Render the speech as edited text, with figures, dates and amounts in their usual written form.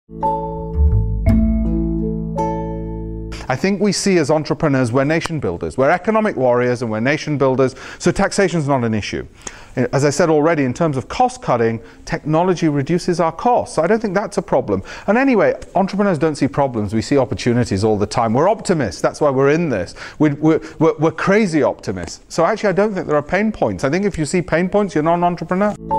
I think we see as entrepreneurs, we're nation builders. We're economic warriors and we're nation builders, so taxation is not an issue. As I said already, in terms of cost cutting, technology reduces our costs. So I don't think that's a problem. And anyway, entrepreneurs don't see problems, we see opportunities all the time. We're optimists, that's why we're in this. We're crazy optimists. So actually I don't think there are pain points. I think if you see pain points, you're not an entrepreneur.